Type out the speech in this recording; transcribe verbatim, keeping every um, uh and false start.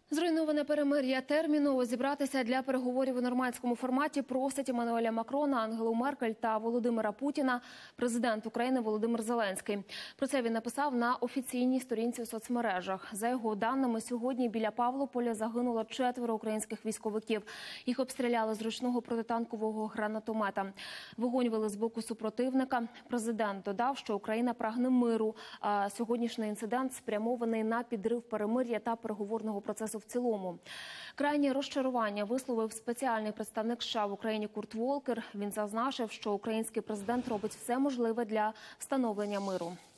Зруйноване перемир'я терміново зібратися для переговорів у нормандському форматі просить Еммануеля Макрона, Ангелу Меркель та Володимира Путіна президент України Володимир Зеленський. Про це він написав на офіційній сторінці у соцмережах. За його даними, сьогодні біля Павлополя загинуло четверо українських військовиків. Їх обстріляли з ручного протитанкового гранатомета. Вогонь вели з боку супротивника. Президент додав, що Україна прагне миру, а сьогоднішній інцидент спрямований на підрив перемир'я та переговорного процесу в цілому. Крайнє розчарування висловив спеціальний представник США в Україні Курт Волкер. Він зазначив, що український президент робить все можливе для встановлення миру.